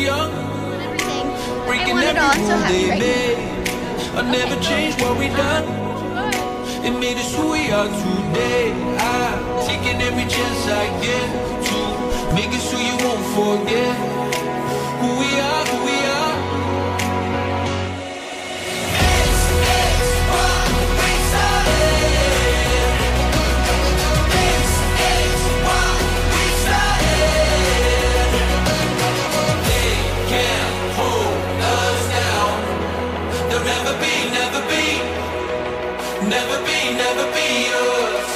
young. Everything. I Breaking want it every all. I'm so rule happy they right made. I never Okay. changed what we done. It made us who we are today. I'm taking every chance I get to make it so you won't forget who we are, who we are. Never be yours.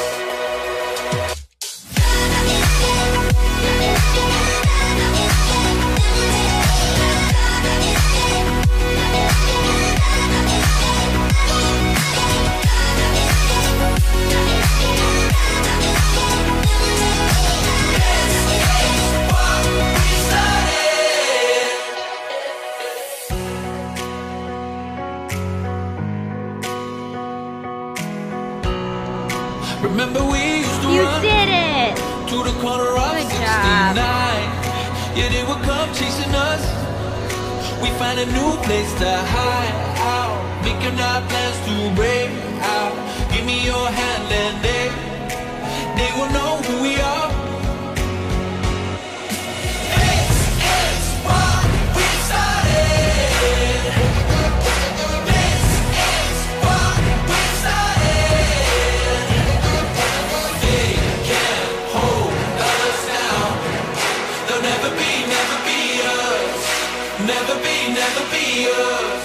Remember we used to run did it! to the corner of 69. Yeah, they would come chasing us. We find a new place to hide out, making our plans to break out. Give me your hand and they will know who we are. Never be yours.